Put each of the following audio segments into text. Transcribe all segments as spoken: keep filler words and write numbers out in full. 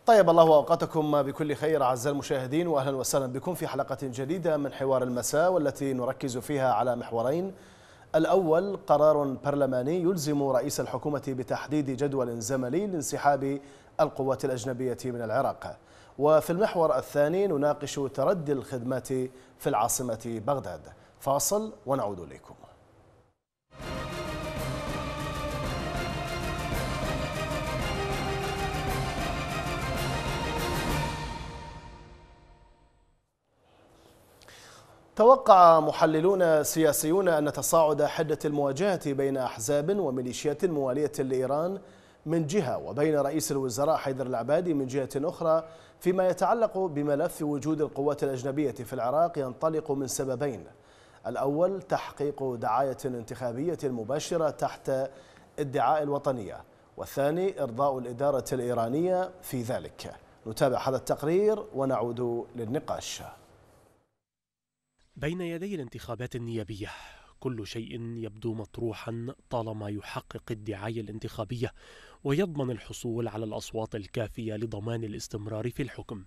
طيب الله أوقاتكم بكل خير أعزائي المشاهدين، وأهلا وسهلا بكم في حلقة جديدة من حوار المساء، والتي نركز فيها على محورين. الأول قرار برلماني يلزم رئيس الحكومة بتحديد جدول زمني لانسحاب القوات الأجنبية من العراق. وفي المحور الثاني نناقش تردي الخدمات في العاصمة بغداد. فاصل ونعود إليكم. توقع محللون سياسيون أن تصاعد حدة المواجهة بين أحزاب وميليشيات موالية لإيران من جهة، وبين رئيس الوزراء حيدر العبادي من جهة أخرى، فيما يتعلق بملف وجود القوات الأجنبية في العراق، ينطلق من سببين: الأول تحقيق دعاية انتخابية مباشرة تحت ادعاء الوطنية، والثاني إرضاء الإدارة الإيرانية في ذلك. نتابع هذا التقرير ونعود للنقاش. بين يدي الانتخابات النيابية كل شيء يبدو مطروحا طالما يحقق الدعاية الانتخابية ويضمن الحصول على الأصوات الكافية لضمان الاستمرار في الحكم.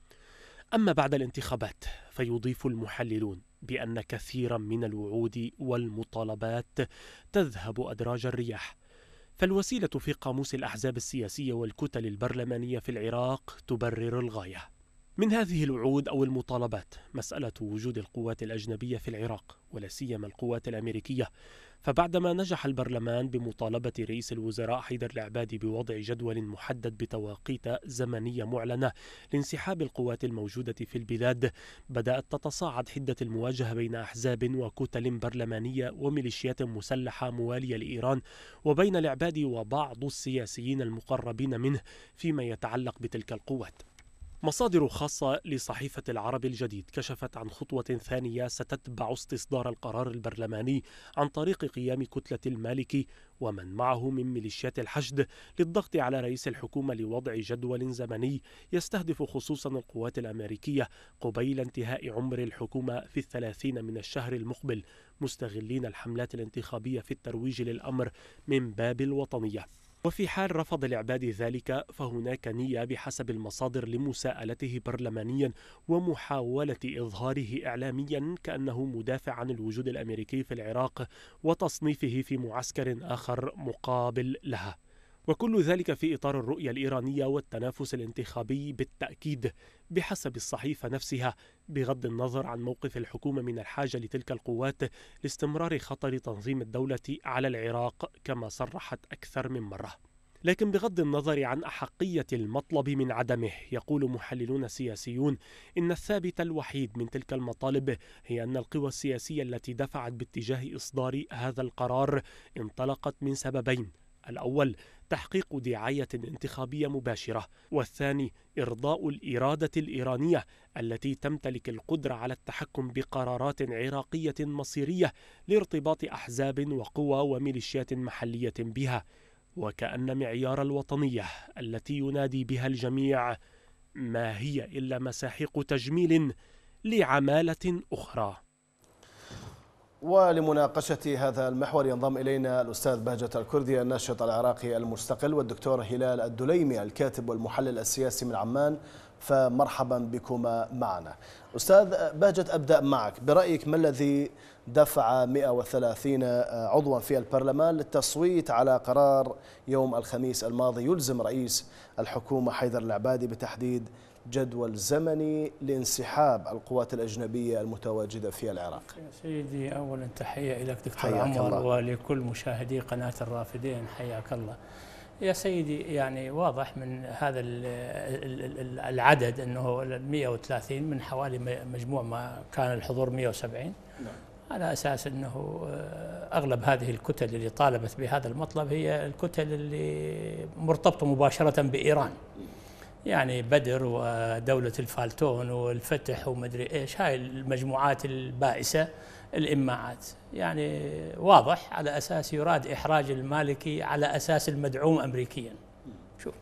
أما بعد الانتخابات فيضيف المحللون بأن كثيرا من الوعود والمطالبات تذهب أدراج الرياح، فالوسيلة في قاموس الأحزاب السياسية والكتل البرلمانية في العراق تبرر الغاية. من هذه الوعود أو المطالبات مسألة وجود القوات الأجنبية في العراق، ولا سيما القوات الأمريكية. فبعدما نجح البرلمان بمطالبة رئيس الوزراء حيدر العبادي بوضع جدول محدد بتواقيت زمنية معلنة لانسحاب القوات الموجودة في البلاد، بدأت تتصاعد حدة المواجهة بين أحزاب وكتل برلمانية وميليشيات مسلحة موالية لإيران، وبين العبادي وبعض السياسيين المقربين منه فيما يتعلق بتلك القوات. مصادر خاصة لصحيفة العرب الجديد كشفت عن خطوة ثانية ستتبع استصدار القرار البرلماني عن طريق قيام كتلة المالكي ومن معه من ميليشيات الحشد للضغط على رئيس الحكومة لوضع جدول زمني يستهدف خصوصا القوات الأمريكية قبيل انتهاء عمر الحكومة في الثلاثين من الشهر المقبل، مستغلين الحملات الانتخابية في الترويج للأمر من باب الوطنية. وفي حال رفض العبادي ذلك فهناك نية بحسب المصادر لمساءلته برلمانيا ومحاولة إظهاره إعلاميا كأنه مدافع عن الوجود الأمريكي في العراق وتصنيفه في معسكر آخر مقابل لها، وكل ذلك في إطار الرؤية الإيرانية والتنافس الانتخابي بالتأكيد بحسب الصحيفة نفسها، بغض النظر عن موقف الحكومة من الحاجة لتلك القوات لاستمرار خطر تنظيم الدولة على العراق كما صرحت أكثر من مرة. لكن بغض النظر عن أحقية المطلب من عدمه، يقول محللون سياسيون إن الثابت الوحيد من تلك المطالب هي أن القوى السياسية التي دفعت باتجاه إصدار هذا القرار انطلقت من سببين: الأول تحقيق دعاية انتخابية مباشرة، والثاني إرضاء الإرادة الإيرانية التي تمتلك القدرة على التحكم بقرارات عراقية مصيرية لارتباط أحزاب وقوى وميليشيات محلية بها، وكأن معيار الوطنية التي ينادي بها الجميع ما هي إلا مساحيق تجميل لعمالة أخرى. ولمناقشة هذا المحور ينضم إلينا الأستاذ بهجت الكردي الناشط العراقي المستقل، والدكتور هلال الدليمي الكاتب والمحلل السياسي من عمان، فمرحبا بكما معنا. أستاذ بهجت، أبدأ معك. برأيك ما الذي دفع مئة وثلاثين عضوا في البرلمان للتصويت على قرار يوم الخميس الماضي يلزم رئيس الحكومة حيدر العبادي بتحديد جدول زمني لانسحاب القوات الأجنبية المتواجدة في العراق؟ سيدي، أولا تحية لك دكتور عمر الله. ولكل مشاهدي قناة الرافدين، حياك الله. يا سيدي، يعني واضح من هذا العدد أنه مئة وثلاثين من حوالي مجموع ما كان الحضور مئة وسبعين، نعم. على أساس أنه أغلب هذه الكتل اللي طالبت بهذا المطلب هي الكتل اللي مرتبطة مباشرة بإيران، يعني بدر ودولة الفالتون والفتح ومدري إيش، هاي المجموعات البائسة الإماعات. يعني واضح على أساس يراد إحراج المالكي على أساس المدعوم أمريكيا. شوف،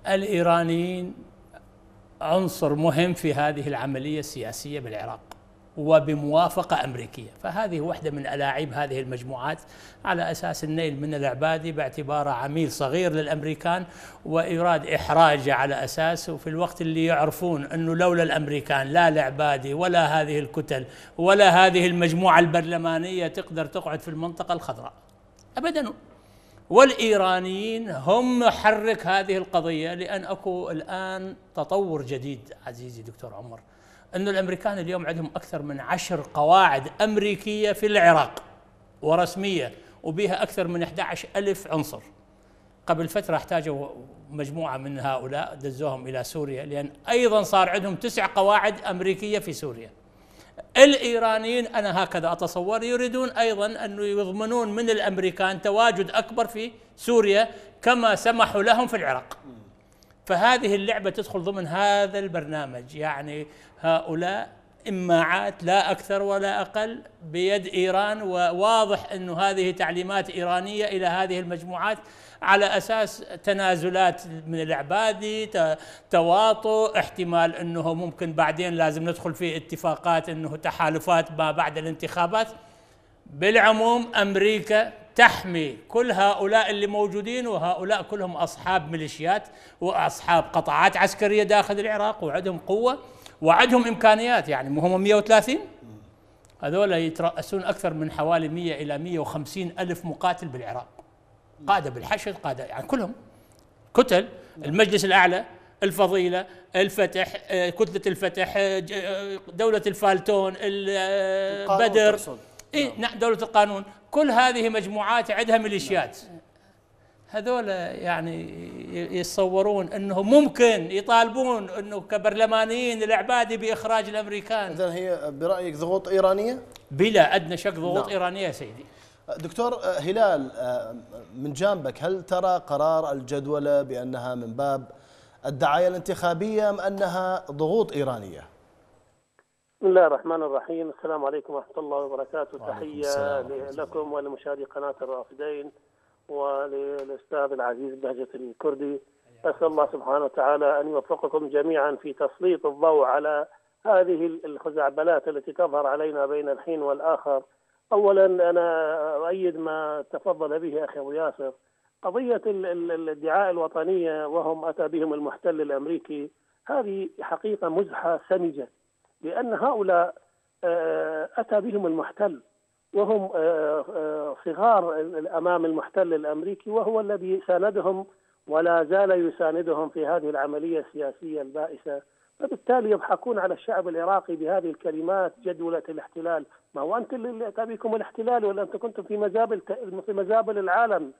الإيرانيين عنصر مهم في هذه العملية السياسية بالعراق، وبموافقة أمريكية. فهذه واحدة من ألاعيب هذه المجموعات على أساس النيل من العبادي باعتباره عميل صغير للأمريكان وإراد إحراجه على أساس، وفي الوقت اللي يعرفون أنه لولا الأمريكان لا العبادي ولا هذه الكتل ولا هذه المجموعة البرلمانية تقدر تقعد في المنطقة الخضراء أبدا. والإيرانيين هم محرك هذه القضية، لأن أكو الآن تطور جديد عزيزي دكتور عمر، أن الأمريكان اليوم عندهم أكثر من عشر قواعد أمريكية في العراق ورسمية، وبها أكثر من أحد عشر ألف عنصر. قبل فترة احتاجوا مجموعة من هؤلاء دزوهم إلى سوريا، لأن أيضا صار عندهم تسع قواعد أمريكية في سوريا. الإيرانيين أنا هكذا أتصور يريدون أيضا أن يضمنون من الأمريكان تواجد أكبر في سوريا كما سمحوا لهم في العراق. فهذه اللعبة تدخل ضمن هذا البرنامج، يعني هؤلاء إماعات لا أكثر ولا أقل بيد إيران، وواضح أن هذه تعليمات إيرانية إلى هذه المجموعات على أساس تنازلات من العبادي، تواطؤ، احتمال أنه ممكن بعدين لازم ندخل في اتفاقات أنه تحالفات ما بعد الانتخابات. بالعموم أمريكا تحمي كل هؤلاء اللي موجودين، وهؤلاء كلهم أصحاب ميليشيات وأصحاب قطاعات عسكرية داخل العراق، وعندهم قوة وعندهم إمكانيات. يعني هم مئة وثلاثين، هذول يترأسون أكثر من حوالي مئة إلى مئة وخمسين ألف مقاتل بالعراق، قادة بالحشد، قادة يعني كلهم كتل، المجلس الأعلى، الفضيلة، الفتح، كتلة الفتح، دولة الفالتون، البدر، إيه نعم دولة القانون، كل هذه مجموعات عندها ميليشيات. هذول يعني يتصورون أنه ممكن يطالبون أنه كبرلمانيين العبادي بإخراج الأمريكان. إذن هي برأيك ضغوط إيرانية؟ بلا أدنى شك ضغوط نعم. إيرانية يا سيدي. دكتور هلال، من جانبك هل ترى قرار الجدولة بأنها من باب الدعاية الانتخابية أم أنها ضغوط إيرانية؟ بسم الله الرحمن الرحيم. السلام عليكم ورحمة الله وبركاته. تحية لكم ولمشاهدي قناة الرافدين وللأستاذ العزيز بهجة الكردي. أسأل الله سبحانه وتعالى أن يوفقكم جميعا في تسليط الضوء على هذه الخزعبلات التي تظهر علينا بين الحين والآخر. أولا أنا أؤيد ما تفضل به أخي أبو ياسر، قضية الادعاء الوطنية وهم أتى بهم المحتل الأمريكي، هذه حقيقة مزحة سمجة، لأن هؤلاء أتى بهم المحتل وهم صغار أمام المحتل الأمريكي، وهو الذي ساندهم ولا زال يساندهم في هذه العملية السياسية البائسة. فبالتالي يضحكون على الشعب العراقي بهذه الكلمات جدولة الاحتلال. ما هو أنت اللي أتى بكم الاحتلال، ولا أنت كنتم في مزابل في مزابل العالم،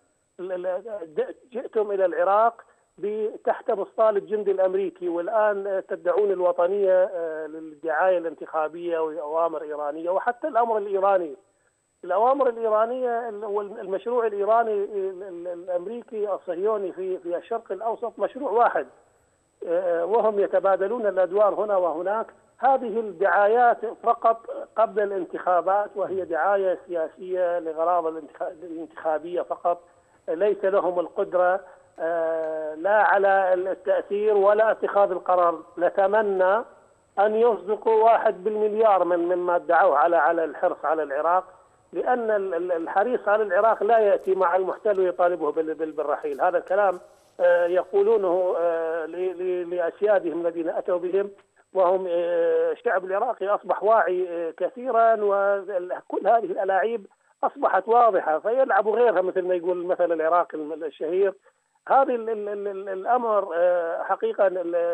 جئتم إلى العراق تحت بسطال الجندي الأمريكي، والآن تدعون الوطنية للدعاية الانتخابية وأوامر إيرانية. وحتى الأمر الإيراني، الأوامر الإيرانية والمشروع الإيراني الأمريكي الصهيوني في في الشرق الأوسط مشروع واحد، وهم يتبادلون الأدوار هنا وهناك. هذه الدعايات فقط قبل الانتخابات، وهي دعاية سياسية لغراض الانتخابية فقط، ليس لهم القدرة لا على التأثير ولا اتخاذ القرار. نتمنى أن يصدقوا واحد بالمليار من مما ادعوه على على الحرص على العراق، لأن الحريص على العراق لا يأتي مع المحتل ويطالبه بالرحيل. هذا الكلام يقولونه لأسيادهم الذين أتوا بهم، وهم الشعب العراقي أصبح واعي كثيرا، وكل هذه الألاعيب أصبحت واضحة فيلعب غيرها، مثل ما يقول المثل العراقي الشهير. هذه الأمر حقيقة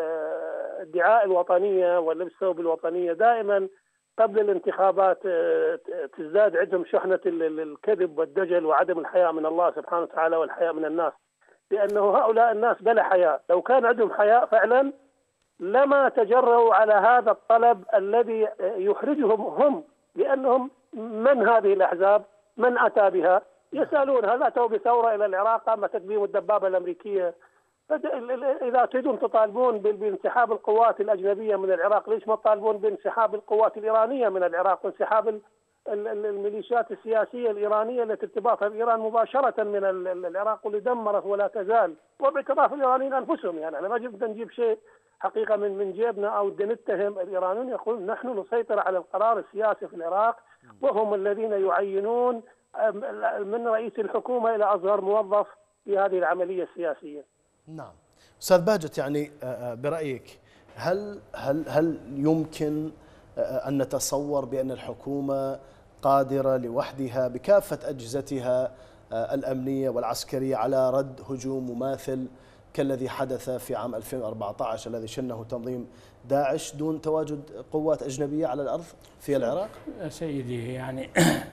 ادعاء الوطنية واللبس بالوطنية دائما قبل الانتخابات تزداد عندهم شحنة الكذب والدجل وعدم الحياء من الله سبحانه وتعالى والحياء من الناس، لأنه هؤلاء الناس بلا حياء. لو كان عندهم حياء فعلا لما تجرؤوا على هذا الطلب الذي يحرجهم هم، لأنهم من هذه الأحزاب؟ من أتى بها؟ يسألون هل أتوا بثورة إلى العراق قامت بهم الدبابة الأمريكية؟ إذا تريدون تطالبون بانسحاب القوات الأجنبية من العراق، ليش ما تطالبون بانسحاب القوات الإيرانية من العراق وانسحاب الميليشيات السياسية الإيرانية التي ارتباطها بإيران مباشرة من العراق واللي دمرت ولا تزال، وباعتراف الإيرانيين أنفسهم. يعني أنا ما جبت نجيب شيء حقيقة من من جيبنا أو نتهم الإيرانيون، يقول نحن نسيطر على القرار السياسي في العراق، وهم الذين يعينون من رئيس الحكومة إلى أصغر موظف في هذه العملية السياسية. نعم أستاذ بهجت، يعني برأيك هل هل هل يمكن أن نتصور بأن الحكومة قادرة لوحدها بكافة أجهزتها الأمنية والعسكرية على رد هجوم مماثل كالذي حدث في عام ألفين وأربعة عشر الذي شنه تنظيم داعش دون تواجد قوات أجنبية على الأرض في العراق؟ سيدي يعني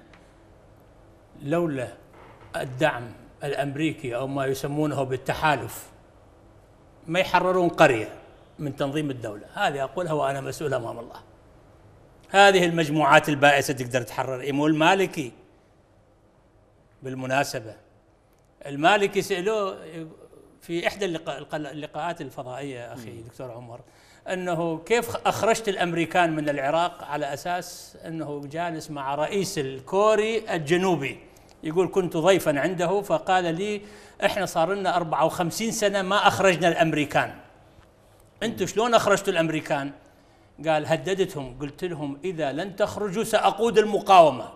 لولا الدعم الأمريكي أو ما يسمونه بالتحالف ما يحررون قرية من تنظيم الدولة. هذه أقولها وأنا مسؤول أمام الله. هذه المجموعات البائسة تقدر تحرر. مو المالكي بالمناسبة، المالكي سألوه في إحدى اللقاءات الفضائية أخي دكتور عمر أنه كيف أخرجت الأمريكان من العراق، على أساس أنه جالس مع رئيس الكوري الجنوبي. يقول كنت ضيفا عنده فقال لي إحنا صار لنا أربعة وخمسين سنة ما أخرجنا الأمريكان، أنتوا شلون أخرجتوا الأمريكان؟ قال هددتهم، قلت لهم إذا لن تخرجوا سأقود المقاومة.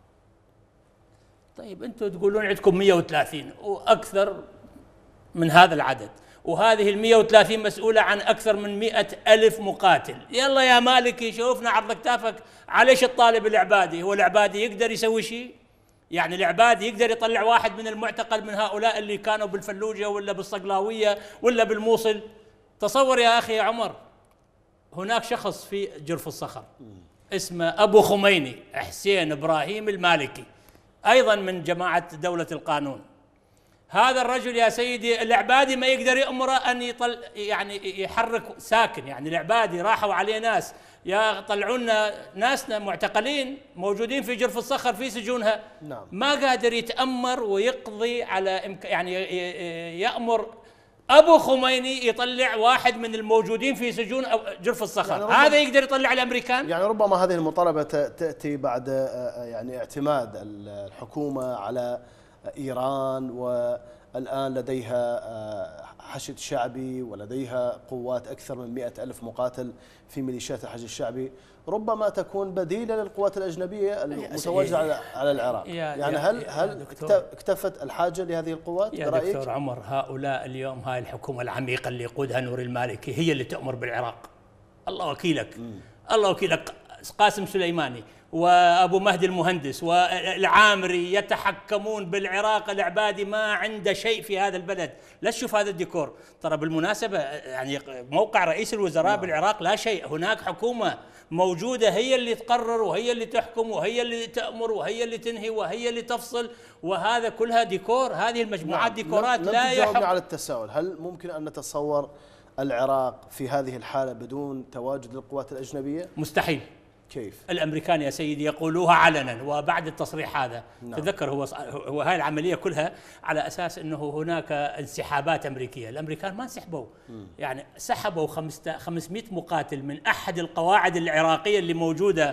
طيب أنتوا تقولون عندكم مئة وثلاثين وأكثر من هذا العدد، وهذه ال مئة وثلاثين مسؤولة عن أكثر من مئة ألف مقاتل. يلا يا مالكي شوفنا عرض كتافك. عليش الطالب العبادي؟ هو العبادي يقدر يسوي شيء؟ يعني العبادي يقدر يطلع واحد من المعتقل من هؤلاء اللي كانوا بالفلوجة ولا بالصقلاوية ولا بالموصل؟ تصور يا أخي يا عمر، هناك شخص في جرف الصخر اسمه أبو خميني حسين إبراهيم المالكي، أيضا من جماعة دولة القانون. هذا الرجل يا سيدي العبادي ما يقدر يأمره أن يطل يعني يحرك ساكن. يعني العبادي راحوا عليه ناس يا طلعوا لنا ناسنا معتقلين موجودين في جرف الصخر في سجونها. نعم. ما قادر يتأمر ويقضي على يعني يأمر أبو خميني يطلع واحد من الموجودين في سجون جرف الصخر. يعني هذا يقدر يطلع الأمريكان؟ يعني ربما هذه المطالبة تأتي بعد يعني اعتماد الحكومة على إيران، والآن لديها حشد شعبي ولديها قوات أكثر من مئة ألف مقاتل في ميليشيات الحشد الشعبي، ربما تكون بديلة للقوات الأجنبية المتواجدة على العراق. يعني هل هل اكتفت الحاجة لهذه القوات يا برأيك؟ دكتور عمر، هؤلاء اليوم هاي الحكومة العميقة اللي يقودها نور المالكي هي اللي تأمر بالعراق. الله وكيلك م. الله وكيلك. قاسم سليماني وأبو مهدي المهندس والعامري يتحكمون بالعراق. العبادي ما عنده شيء في هذا البلد. لا تشوف هذا الديكور. ترى بالمناسبة يعني موقع رئيس الوزراء نعم. بالعراق لا شيء. هناك حكومة موجودة هي اللي تقرر وهي اللي تحكم وهي اللي تأمر وهي اللي تنهي وهي اللي تفصل، وهذا كلها ديكور. هذه المجموعات نعم. ديكورات. لم لا تجاوبني على التساؤل، هل ممكن أن نتصور العراق في هذه الحالة بدون تواجد القوات الأجنبية؟ مستحيل. كيف؟ الامريكان يا سيدي يقولوها علنا وبعد التصريح هذا. نعم. تذكر هو هو هاي العمليه كلها على اساس انه هناك انسحابات امريكيه، الامريكان ما انسحبوا. مم. يعني سحبوا خمسمئة مقاتل من احد القواعد العراقيه اللي موجوده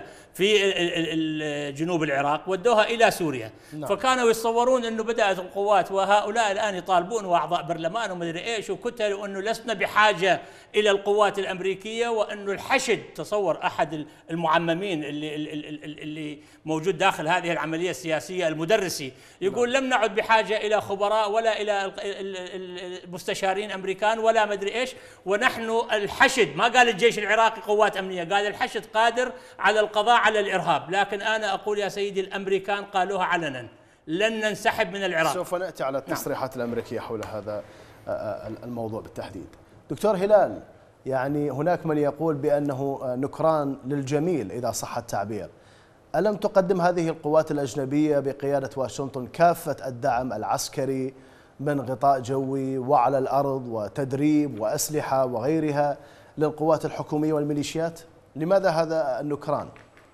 في جنوب العراق ودوها الى سوريا. نعم. فكانوا يتصورون انه بدات القوات، وهؤلاء الان يطالبون واعضاء برلمان ومدري ايش وكتل وانه لسنا بحاجه الى القوات الامريكيه، وانه الحشد، تصور احد المعممين اللي اللي موجود داخل هذه العمليه السياسيه المدرسي يقول نعم. لم نعد بحاجه الى خبراء ولا الى المستشارين امريكان ولا مدري ايش، ونحن الحشد، ما قال الجيش العراقي قوات امنيه، قال الحشد قادر على القضاء على الارهاب. لكن انا اقول يا سيدي الامريكان قالوها علنا، لن ننسحب من العراق. سوف ناتي على التصريحات نعم. الامريكيه حول هذا الموضوع بالتحديد. دكتور هلال، يعني هناك من يقول بأنه نكران للجميل إذا صح التعبير. ألم تقدم هذه القوات الأجنبية بقيادة واشنطن كافة الدعم العسكري من غطاء جوي وعلى الأرض وتدريب وأسلحة وغيرها للقوات الحكومية والميليشيات؟ لماذا هذا النكران؟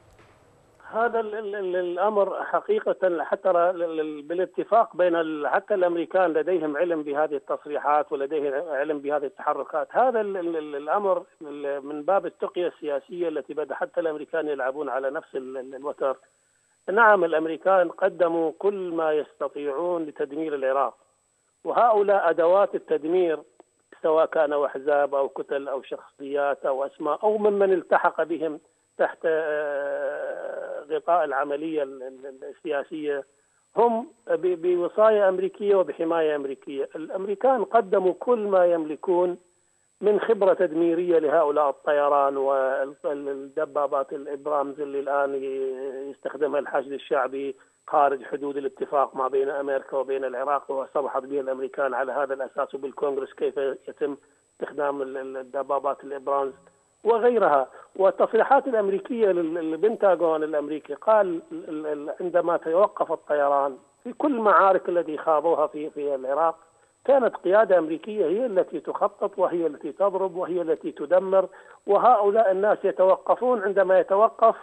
هذا الامر حقيقه حتى بالاتفاق بين حتى الامريكان لديهم علم بهذه التصريحات ولديهم علم بهذه التحركات. هذا الامر من باب التقية السياسيه التي بدا حتى الامريكان يلعبون على نفس الوتر. نعم، الامريكان قدموا كل ما يستطيعون لتدمير العراق، وهؤلاء ادوات التدمير سواء كانوا أحزاب أو كتل أو شخصيات أو أسماء أو ممن التحق بهم تحت غطاء العملية السياسية، هم بوصاية أمريكية وبحماية أمريكية. الأمريكان قدموا كل ما يملكون من خبرة تدميرية لهؤلاء الطيران والدبابات الإبرامز اللي الآن يستخدمها الحشد الشعبي خارج حدود الاتفاق ما بين أمريكا وبين العراق، وصبحت به الأمريكان على هذا الأساس، وبالكونغرس كيف يتم استخدام الدبابات الإبرامز وغيرها. والتصريحات الأمريكية للبنتاغون الأمريكي قال عندما توقف الطيران في كل المعارك التي خاضوها في في العراق كانت قيادة أمريكية هي التي تخطط وهي التي تضرب وهي التي تدمر، وهؤلاء الناس يتوقفون عندما يتوقف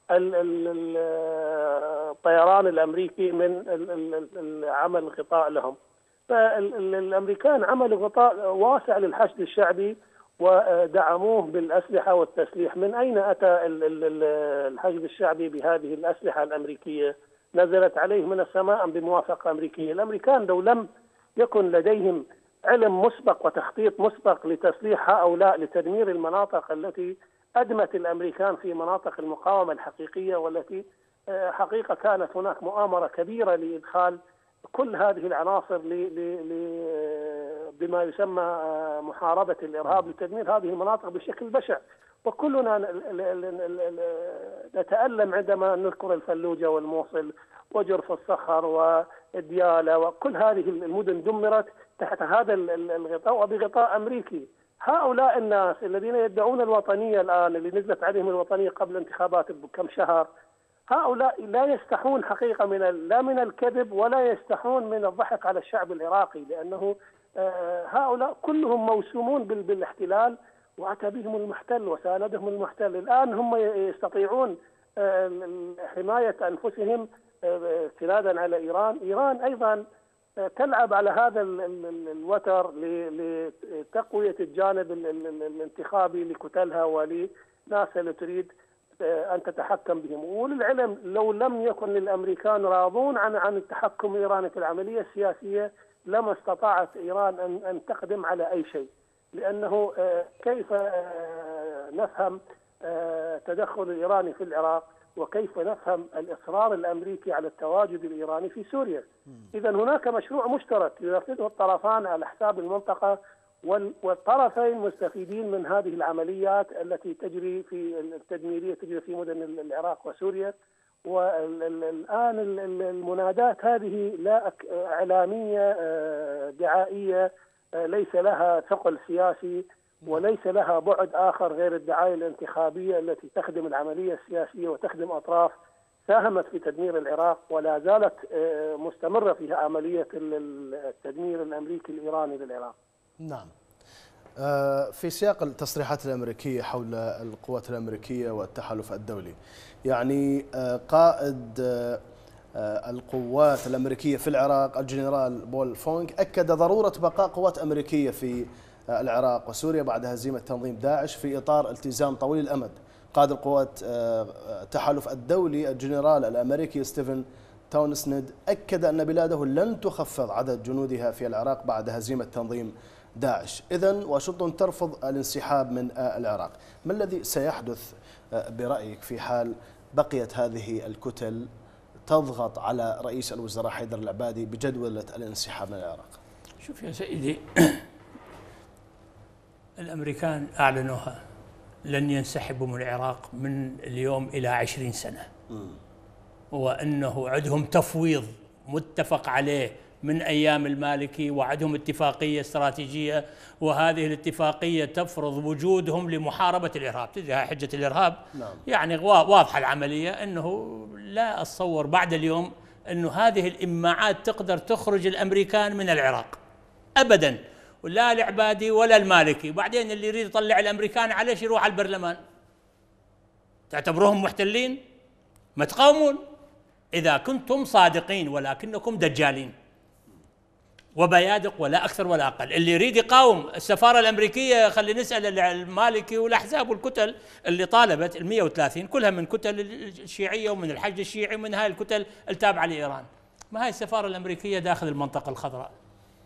الطيران الأمريكي من عمل غطاء لهم. فالأمريكان عملوا غطاء واسع للحشد الشعبي ودعموه بالأسلحة والتسليح. من أين أتى الحشد الشعبي بهذه الأسلحة الأمريكية؟ نزلت عليه من السماء بموافقة أمريكية. الأمريكان لو لم يكن لديهم علم مسبق وتخطيط مسبق لتسليح هؤلاء لتدمير المناطق التي أدمت الأمريكان في مناطق المقاومة الحقيقية، والتي حقيقة كانت هناك مؤامرة كبيرة لإدخال كل هذه العناصر بما يسمى محاربة الإرهاب لتدمير هذه المناطق بشكل بشع. وكلنا نتألم عندما نذكر الفلوجة والموصل وجرف الصخر وديالى، وكل هذه المدن دمرت تحت هذا الغطاء وبغطاء أمريكي. هؤلاء الناس الذين يدعون الوطنية الآن، اللي نزلت عليهم الوطنية قبل الانتخابات بكم شهر، هؤلاء لا يستحون حقيقة من لا من الكذب ولا يستحون من الضحك على الشعب العراقي، لأنه هؤلاء كلهم موسومون بالاحتلال وأتى بهم المحتل وساندهم المحتل. الآن هم يستطيعون حماية أنفسهم استنادا على إيران. إيران أيضا تلعب على هذا الوتر لتقوية الجانب الانتخابي لكتلها ولناس اللي تريد أن تتحكم بهم. وللعلم لو لم يكن الأمريكان راضون عن عن التحكم الإيراني في العملية السياسية لما استطاعت إيران أن أن تقدم على أي شيء، لأنه كيف نفهم تدخل الإيراني في العراق وكيف نفهم الإصرار الأمريكي على التواجد الإيراني في سوريا. إذا هناك مشروع مشترك ينفذه الطرفان على حساب المنطقة، والطرفين مستفيدين من هذه العمليات التي تجري في التدميرية تجري في مدن العراق وسوريا. والآن المنادات هذه لا إعلامية دعائية، ليس لها ثقل سياسي وليس لها بعد آخر غير الدعاية الانتخابية التي تخدم العملية السياسية وتخدم أطراف ساهمت في تدمير العراق ولا زالت مستمرة في عملية التدمير الأمريكي الإيراني للعراق. نعم. في سياق التصريحات الأمريكية حول القوات الأمريكية والتحالف الدولي، يعني قائد القوات الأمريكية في العراق الجنرال بول فونغ أكد ضرورة بقاء قوات أمريكية في العراق وسوريا بعد هزيمة تنظيم داعش في إطار التزام طويل الأمد. قائد القوات التحالف الدولي الجنرال الأمريكي ستيفن تاونسند أكد أن بلاده لن تخفض عدد جنودها في العراق بعد هزيمة تنظيم داعش. إذن واشنطن ترفض الانسحاب من العراق. ما الذي سيحدث برأيك في حال بقيت هذه الكتل تضغط على رئيس الوزراء حيدر العبادي بجدولة الانسحاب من العراق؟ شوف يا سيدي، الأمريكان أعلنوها لن ينسحبوا من العراق من اليوم إلى عشرين سنة، وأنه عندهم تفويض متفق عليه من أيام المالكي، وعندهم اتفاقية استراتيجية، وهذه الاتفاقية تفرض وجودهم لمحاربة الإرهاب. تدري هاي حجة الإرهاب. نعم. يعني واضحة العملية، أنه لا أتصور بعد اليوم أنه هذه الإماعات تقدر تخرج الأمريكان من العراق أبداً، ولا العبادي ولا المالكي. وبعدين اللي يريد يطلع الأمريكان عليش يروح على البرلمان؟ تعتبروهم محتلين؟ ما تقاومون إذا كنتم صادقين، ولكنكم دجالين وبيادق ولا أكثر ولا أقل. اللي يريد يقاوم السفارة الأمريكية، خلي نسأل المالكي والأحزاب والكتل اللي طالبت المئة وثلاثين كلها من كتل الشيعية ومن الحشد الشيعي ومن هاي الكتل التابعة لإيران. ما هاي السفارة الأمريكية داخل المنطقة الخضراء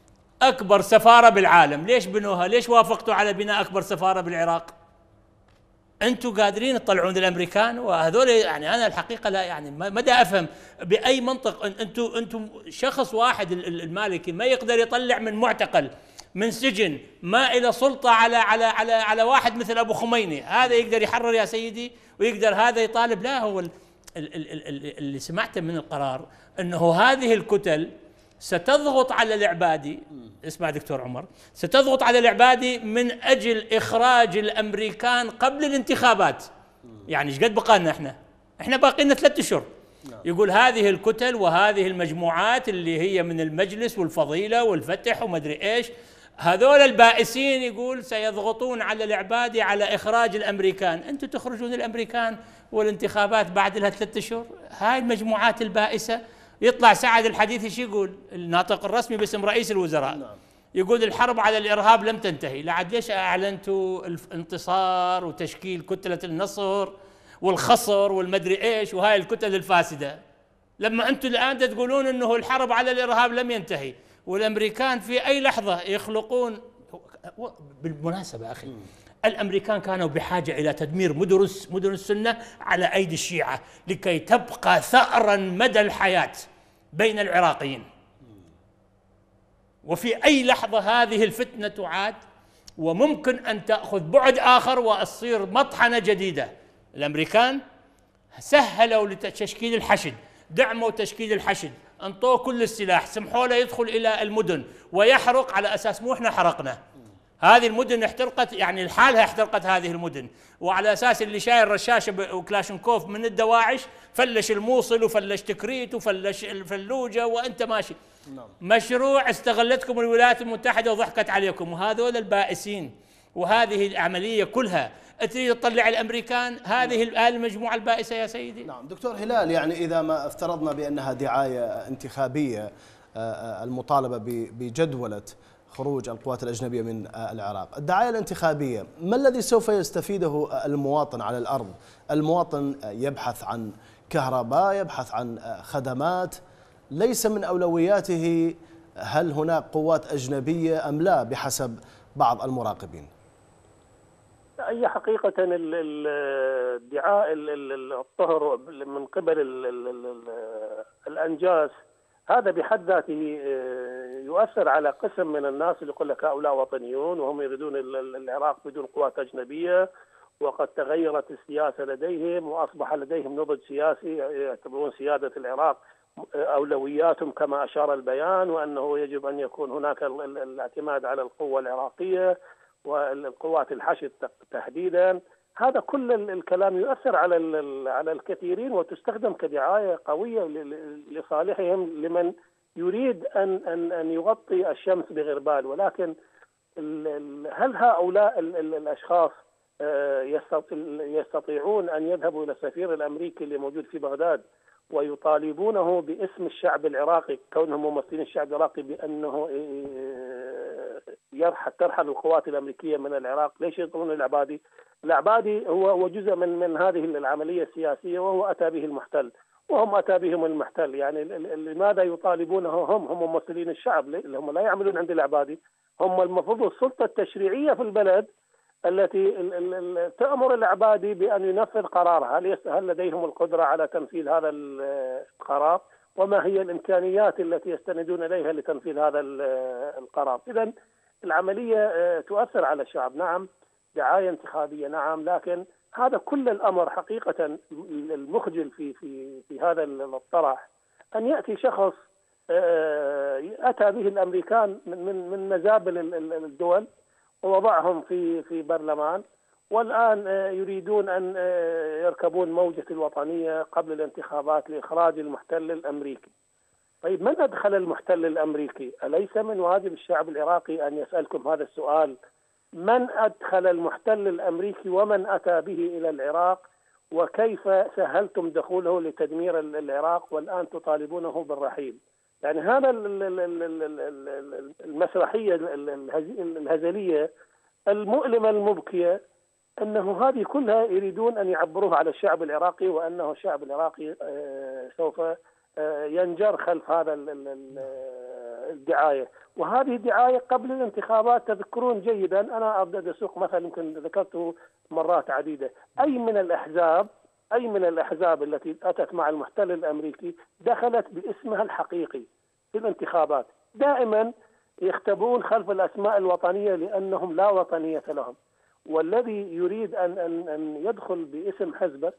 أكبر سفارة بالعالم، ليش بنوها؟ ليش وافقتوا على بناء أكبر سفارة بالعراق؟ أنتم قادرين تطلعون الأمريكان وهذول، يعني أنا الحقيقة لا يعني ما دا أفهم بأي منطق. أنتم أنتم شخص واحد المالكي ما يقدر يطلع من معتقل من سجن ما إلى سلطة على على على على واحد مثل أبو خميني، هذا يقدر يحرر يا سيدي ويقدر هذا يطالب؟ لا، هو اللي سمعته من القرار أنه هذه الكتل ستضغط على العبادي. اسمع دكتور عمر، ستضغط على العبادي من أجل إخراج الأمريكان قبل الانتخابات. يعني ايش قد بقى لنا احنا؟ احنا باقي لنا ثلاثة اشهر. يقول هذه الكتل وهذه المجموعات اللي هي من المجلس والفضيلة والفتح ومدري ايش، هذول البائسين يقول سيضغطون على العبادي على إخراج الأمريكان. أنتم تخرجون الأمريكان والانتخابات بعد لها ثلاثة اشهر. هاي المجموعات البائسة يطلع سعد الحديثي شو يقول؟ الناطق الرسمي باسم رئيس الوزراء، نعم. يقول الحرب على الإرهاب لم تنتهي. لعد ليش أعلنتوا الانتصار وتشكيل كتلة النصر والخصر والمدري إيش وهاي الكتل الفاسدة، لما أنتم الآن تقولون أنه الحرب على الإرهاب لم ينتهي والأمريكان في أي لحظة يخلقون. بالمناسبة أخي، م. الأمريكان كانوا بحاجة إلى تدمير مدن مدن السنة على أيدي الشيعة لكي تبقى ثأرا مدى الحياة بين العراقيين. وفي أي لحظة هذه الفتنة تعاد وممكن أن تأخذ بعد آخر وتصير مطحنة جديدة. الأمريكان سهلوا لتشكيل الحشد، دعموا تشكيل الحشد، انطوه كل السلاح، سمحوا له يدخل إلى المدن ويحرق على أساس مو إحنا حرقنا. هذه المدن احترقت، يعني لحالها احترقت هذه المدن، وعلى أساس اللي شايل رشاشة وكلاشنكوف من الدواعش فلش الموصل وفلش تكريت وفلش الفلوجة وأنت ماشي. نعم. مشروع استغلتكم الولايات المتحدة وضحكت عليكم، وهذول البائسين. وهذه العملية كلها تريد تطلع الأمريكان، هذه المجموعة البائسة يا سيدي. نعم دكتور هلال، يعني إذا ما افترضنا بأنها دعاية انتخابية المطالبة بجدولة خروج القوات الأجنبية من العراق، الدعاية الانتخابية ما الذي سوف يستفيده المواطن على الأرض؟ المواطن يبحث عن كهرباء، يبحث عن خدمات، ليس من أولوياته هل هناك قوات أجنبية أم لا بحسب بعض المراقبين. هي حقيقة الدعاء الطهر من قبل الأنجاس هذا بحد ذاته يؤثر على قسم من الناس اللي يقول لك هؤلاء وطنيون وهم يريدون العراق بدون قوات أجنبية، وقد تغيرت السياسة لديهم وأصبح لديهم نضج سياسي يعتبرون سيادة العراق أولوياتهم كما أشار البيان، وأنه يجب أن يكون هناك الاعتماد على القوة العراقية والقوات الحشد تحديدا. هذا كل الكلام يؤثر على على الكثيرين وتستخدم كدعاية قوية لصالحهم لمن يريد أن أن أن يغطي الشمس بغربال. ولكن هل هؤلاء الأشخاص يستطيعون أن يذهبوا إلى السفير الأمريكي اللي موجود في بغداد ويطالبونه باسم الشعب العراقي كونهم ممثلين الشعب العراقي بأنه يرحل ترحل القوات الأمريكية من العراق؟ ليش يطلبون العبادي؟ العبادي هو هو جزء من من هذه العملية السياسية، وهو أتى به المحتل وهم أتى بهم المحتل. يعني لماذا يطالبونه هم؟ هم ممثلين الشعب اللي هم لا يعملون عند العبادي، هم المفروض السلطة التشريعية في البلد التي تأمر العبادي بأن ينفذ قرارها. هل لديهم القدرة على تنفيذ هذا القرار؟ وما هي الإمكانيات التي يستندون إليها لتنفيذ هذا القرار؟ إذن العملية تؤثر على الشعب، نعم، دعاية انتخابية، نعم، لكن هذا كل الأمر حقيقة المخجل في في في هذا الطرح أن يأتي شخص أتى به الأمريكان من من مزابل الدول ووضعهم في في برلمان، والآن يريدون أن يركبون موجة الوطنية قبل الانتخابات لإخراج المحتل الأمريكي. طيب من أدخل المحتل الأمريكي؟ أليس من واجب الشعب العراقي أن يسألكم هذا السؤال؟ من أدخل المحتل الأمريكي ومن أتى به إلى العراق؟ وكيف سهلتم دخوله لتدمير العراق والآن تطالبونه بالرحيل؟ يعني هذا المسرحية الهزلية المؤلمة المبكية أنه هذه كلها يريدون أن يعبروها على الشعب العراقي، وأنه الشعب العراقي سوف ينجر خلف هذا الدعاية. وهذه دعاية قبل الانتخابات. تذكرون جيدا، أنا أبدأ أسوق مثلا يمكن ذكرته مرات عديدة، أي من الأحزاب أي من الأحزاب التي أتت مع المحتل الأمريكي دخلت باسمها الحقيقي في الانتخابات. دائما يختبون خلف الأسماء الوطنية لأنهم لا وطنية لهم، والذي يريد أن أن أن يدخل باسم حزبه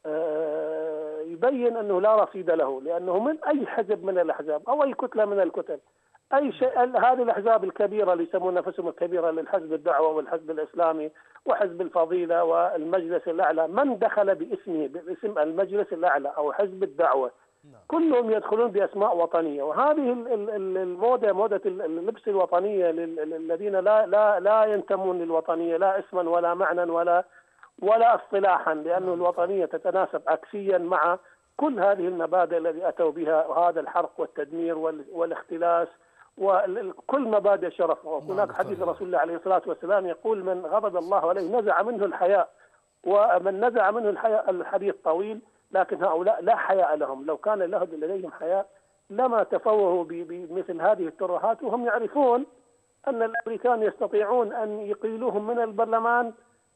يبين أنه لا رصيد له، لأنه من أي حزب من الأحزاب أو أي كتلة من الكتل، أي شيء. هذه الأحزاب الكبيرة اللي يسمون نفسهم الكبيرة للحزب الدعوة والحزب الإسلامي وحزب الفضيلة والمجلس الأعلى، من دخل باسمه باسم المجلس الأعلى أو حزب الدعوة كلهم يدخلون بأسماء وطنية. وهذه الموضة، موضة اللبس الوطنية للذين لا لا لا ينتمون للوطنية لا اسما ولا معنى ولا ولا اصطلاحا، لأن الوطنية تتناسب عكسيا مع كل هذه المبادئ التي أتوا بها، وهذا الحرق والتدمير والاختلاس وكل مبادئ الشرف. وهناك حديث رسول الله عليه الصلاة والسلام يقول: من غضب الله عليه نزع منه الحياء، ومن نزع منه الحياء الحديث طويل، لكن هؤلاء لا حياء لهم. لو كان لديهم حياء لما تفوهوا بمثل هذه الترهات، وهم يعرفون أن الأمريكان يستطيعون أن يقيلوهم من البرلمان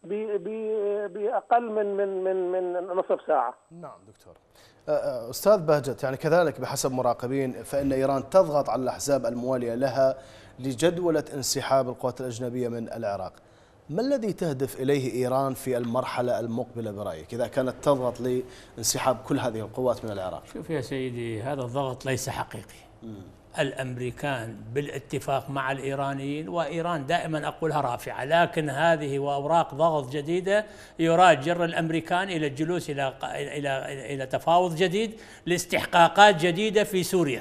بأقل من من من من نصف ساعة. نعم دكتور. أستاذ بهجت، يعني كذلك بحسب مراقبين فإن إيران تضغط على الأحزاب الموالية لها لجدولة انسحاب القوات الأجنبية من العراق. ما الذي تهدف إليه إيران في المرحلة المقبلة برأيك إذا كانت تضغط لانسحاب كل هذه القوات من العراق؟ شوف يا سيدي، هذا الضغط ليس حقيقي. م. الأمريكان بالاتفاق مع الإيرانيين، وإيران دائما أقولها رافعة، لكن هذه وأوراق ضغط جديدة يراد جر الأمريكان إلى الجلوس إلى إلى إلى تفاوض جديد لاستحقاقات جديدة في سوريا.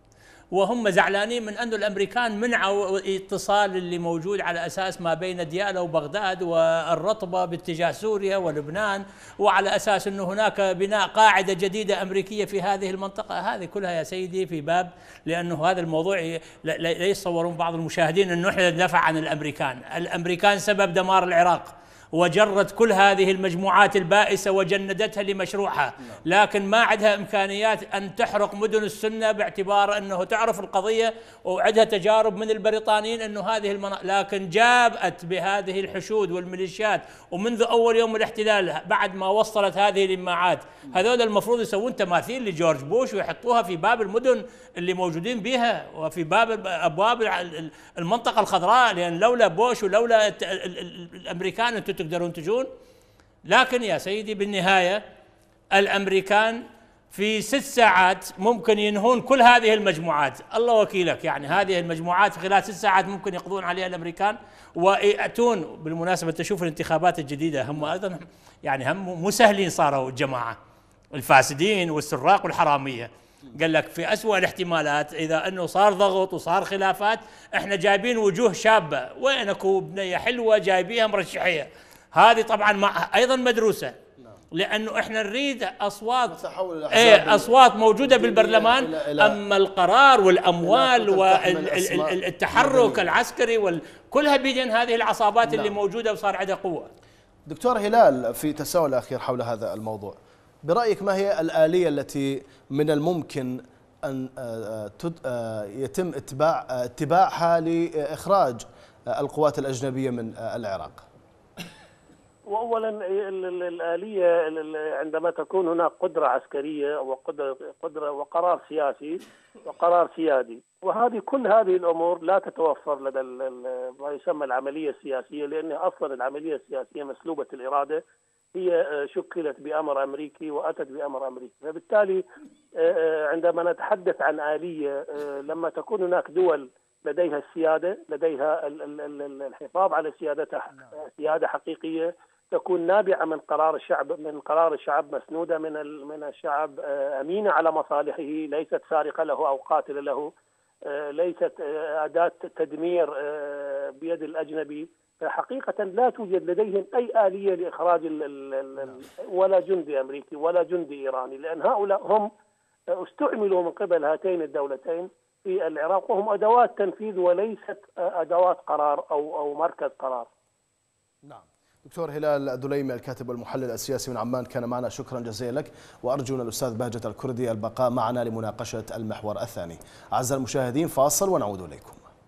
وهم زعلانين من أن الأمريكان منعوا اتصال اللي موجود على أساس ما بين ديالى وبغداد والرطبة باتجاه سوريا ولبنان، وعلى أساس أنه هناك بناء قاعدة جديدة أمريكية في هذه المنطقة. هذه كلها يا سيدي في باب، لأنه هذا الموضوع لا يتصورون بعض المشاهدين أنه نحن ندافع عن الأمريكان. الأمريكان سبب دمار العراق، وجرت كل هذه المجموعات البائسة وجندتها لمشروعها، لكن ما عندها إمكانيات أن تحرق مدن السنة باعتبار أنه تعرف القضية، وعندها تجارب من البريطانيين أنه هذه المناطق، لكن جاءت بهذه الحشود والميليشيات. ومنذ أول يوم الاحتلال بعد ما وصلت هذه الإماعات، هذول المفروض يسوون تماثيل لجورج بوش ويحطوها في باب المدن اللي موجودين بها وفي باب أبواب المنطقة الخضراء، لأن لولا بوش ولولا الأمريكان أنتم تقدرون تجون. لكن يا سيدي بالنهاية الأمريكان في ست ساعات ممكن ينهون كل هذه المجموعات، الله وكيلك. يعني هذه المجموعات في خلال ست ساعات ممكن يقضون عليها الأمريكان ويأتون. بالمناسبة تشوف الانتخابات الجديدة هم أيضا يعني هم مو سهلين، صاروا الجماعة الفاسدين والسراق والحرامية. قال لك في أسوأ الاحتمالات إذا أنه صار ضغط وصار خلافات، احنا جايبين وجوه شابة، وينكو بنية حلوة جايبيها مرشحية. هذه طبعا مع أيضا مدروسة، لأنه احنا نريد أصوات ايه أصوات موجودة بالبرلمان. إلى إلى أما القرار والأموال والتحرك العسكري وكلها بيدين هذه العصابات اللي موجودة وصار عندها قوة. دكتور هلال، في تساؤل أخير حول هذا الموضوع، برأيك ما هي الآلية التي من الممكن أن يتم اتباع اتباعها لإخراج القوات الأجنبية من العراق؟ وأولا الآلية عندما تكون هناك قدرة عسكرية وقدرة قدرة وقرار سياسي وقرار سيادي، وهذه كل هذه الأمور لا تتوفر لدى ما يسمى العملية السياسية، لأن أصلا العملية السياسية مسلوبة الإرادة، هي شكلت بأمر أمريكي وأتت بأمر أمريكي. فبالتالي عندما نتحدث عن آلية، لما تكون هناك دول لديها السيادة، لديها الحفاظ على سيادتها سيادة حقيقية تكون نابعة من قرار الشعب، من قرار الشعب، مسنودة من من الشعب، أمينة على مصالحه، ليست سارقة له أو قاتلة له، ليست أداة تدمير بيد الأجنبي. فحقيقة لا توجد لديهم أي آلية لإخراج ولا جندي أمريكي ولا جندي إيراني، لأن هؤلاء هم استعملوا من قبل هاتين الدولتين في العراق، وهم أدوات تنفيذ وليست أدوات قرار أو أو مركز قرار. نعم. دكتور هلال الدليمي الكاتب والمحلل السياسي من عمان كان معنا، شكرا جزيلا لك، وأرجو من الأستاذ بهجت الكردي البقاء معنا لمناقشة المحور الثاني. أعزائي المشاهدين فاصل ونعود إليكم.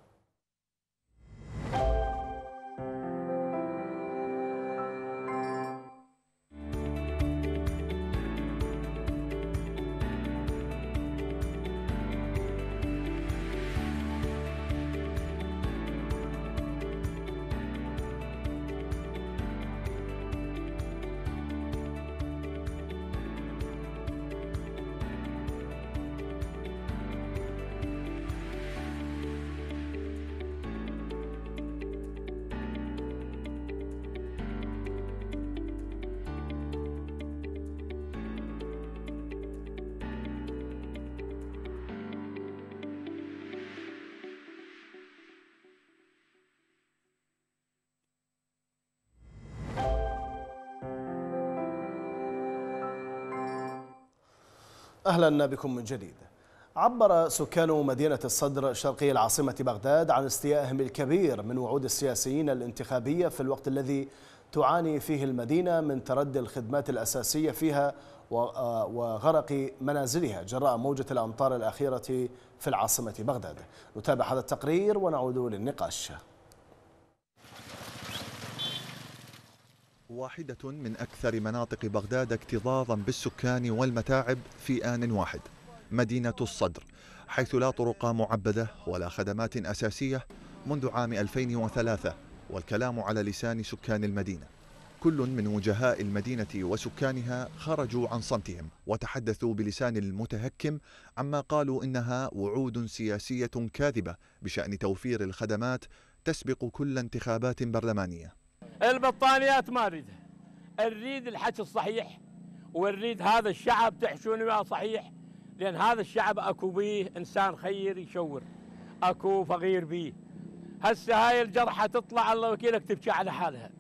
أهلا بكم من جديد. عبر سكان مدينة الصدر شرقي العاصمة بغداد عن استيائهم الكبير من وعود السياسيين الانتخابية في الوقت الذي تعاني فيه المدينة من تردي الخدمات الأساسية فيها وغرق منازلها جراء موجة الأمطار الأخيرة في العاصمة بغداد. نتابع هذا التقرير ونعود للنقاش. واحدة من أكثر مناطق بغداد اكتظاظا بالسكان والمتاعب في آن واحد، مدينة الصدر، حيث لا طرق معبدة ولا خدمات أساسية منذ عام ألفين وثلاثة، والكلام على لسان سكان المدينة. كل من وجهاء المدينة وسكانها خرجوا عن صمتهم وتحدثوا بلسان المتهكم عما قالوا إنها وعود سياسية كاذبة بشأن توفير الخدمات تسبق كل انتخابات برلمانية. البطانيات ما نريدها، نريد الحكي الصحيح، ونريد هذا الشعب تحشون وياه صحيح، لأن هذا الشعب أكو بيه إنسان خير يشور، أكو فقير بيه. هسه هاي الجرحى تطلع الله وكيلك تبكي على حالها.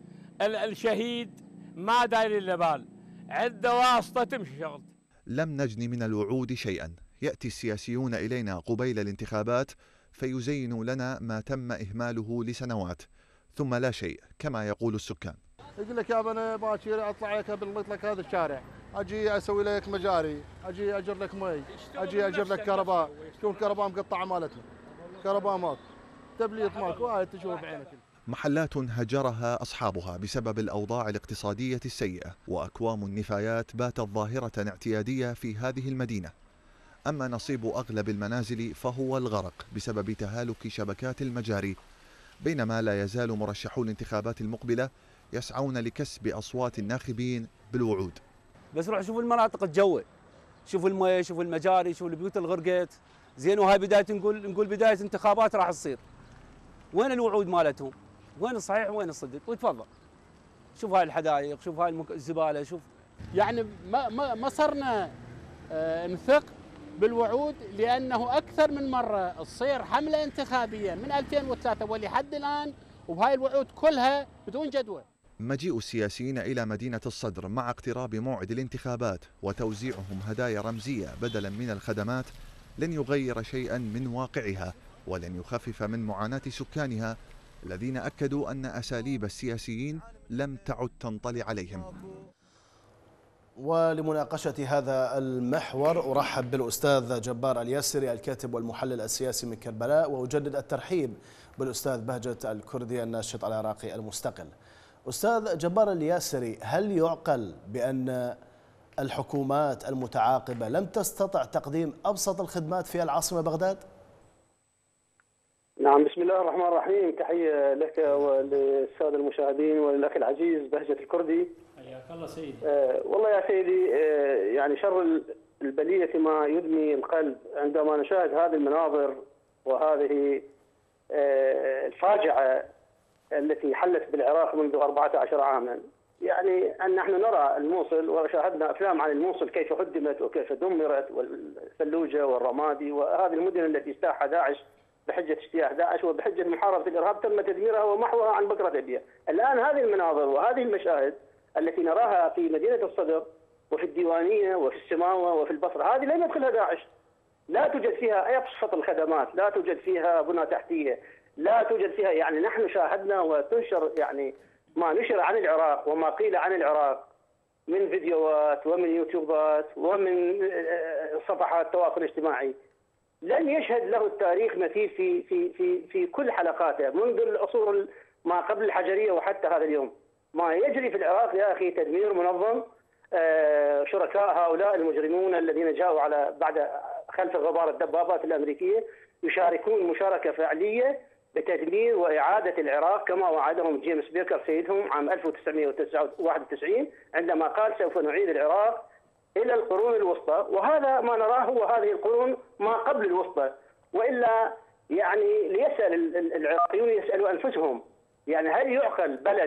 الشهيد ما داير الا بال، عنده واسطه تمشي شغلته. لم نجن من الوعود شيئا، ياتي السياسيون الينا قبيل الانتخابات فيزينوا لنا ما تم اهماله لسنوات، ثم لا شيء كما يقول السكان. يقول لك يا انا باكر اطلع لك ابلط لك هذا الشارع، اجي اسوي لك مجاري، اجي اجر لك مي، اجي اجر لك كهرباء، شوف كهرباء مقطعه مالتنا، كهرباء ماك، تبليط ماك، وهاي تشوف بعينك. محلات هجرها أصحابها بسبب الأوضاع الاقتصادية السيئة، وأكوام النفايات باتت ظاهرة اعتيادية في هذه المدينة. أما نصيب أغلب المنازل فهو الغرق بسبب تهالك شبكات المجاري، بينما لا يزال مرشحو الانتخابات المقبلة يسعون لكسب أصوات الناخبين بالوعود. بس روح شوفوا المناطق الجوة، شوفوا المياه، شوفوا المجاري، شوفوا البيوت الغرقت، زين وهاي بداية نقول نقول بداية انتخابات راح تصير. وين الوعود مالتهم؟ وين الصحيح وين الصدق؟ وتفضل شوف هاي الحدائق، شوف هاي الزباله، شوف يعني ما ما ما صرنا نثق بالوعود، لانه اكثر من مره تصير حمله انتخابيه من ألفين وثلاثة ولحد الان وبهاي الوعود كلها بدون جدوى. مجيء السياسيين الى مدينه الصدر مع اقتراب موعد الانتخابات وتوزيعهم هدايا رمزيه بدلا من الخدمات لن يغير شيئا من واقعها، ولن يخفف من معاناه سكانها الذين أكدوا أن أساليب السياسيين لم تعد تنطلي عليهم. ولمناقشة هذا المحور أرحب بالأستاذ جبار الياسري الكاتب والمحلل السياسي من كربلاء، وأجدد الترحيب بالأستاذ بهجة الكردي الناشط العراقي المستقل. أستاذ جبار الياسري، هل يعقل بأن الحكومات المتعاقبة لم تستطع تقديم أبسط الخدمات في العاصمة بغداد؟ نعم، بسم الله الرحمن الرحيم. تحية لك وللسادة المشاهدين وللأخ العزيز بهجة الكردي. حياك الله سيدي. آه والله يا سيدي، آه يعني شر البلية ما يدمي القلب عندما نشاهد هذه المناظر وهذه آه الفاجعة التي حلت بالعراق منذ أربعة عشر عاما. يعني أن نحن نرى الموصل وشاهدنا أفلام عن الموصل كيف هدمت وكيف دمرت، والفلوجة والرمادي وهذه المدن التي اجتاحها داعش بحجة اجتياح داعش وبحجة محاربة الإرهاب تم تدميرها ومحوها عن بكرة أبيها. الآن هذه المناظر وهذه المشاهد التي نراها في مدينة الصدر وفي الديوانية وفي السماوة وفي البصرة، هذه لم يدخلها داعش. لا توجد فيها أي أبسط الخدمات، لا توجد فيها بنى تحتية، لا توجد فيها، يعني نحن شاهدنا وتنشر يعني ما نشر عن العراق وما قيل عن العراق من فيديوهات ومن يوتيوبات ومن صفحات التواصل الاجتماعي لن يشهد له التاريخ مثيل في في في في كل حلقاته منذ العصور ما قبل الحجريه وحتى هذا اليوم. ما يجري في العراق يا اخي تدمير منظم. شركاء هؤلاء المجرمون الذين جاءوا على بعد خلف غبار الدبابات الامريكيه يشاركون مشاركه فعليه بتدمير واعاده العراق كما وعدهم جيمس بيكر سيدهم عام ألف وتسعمئة وواحد وتسعين عندما قال سوف نعيد العراق إلى القرون الوسطى، وهذا ما نراه هو هذه القرون ما قبل الوسطى. وإلا يعني ليسأل العراقيون يسألوا أنفسهم، يعني هل يعقل بلد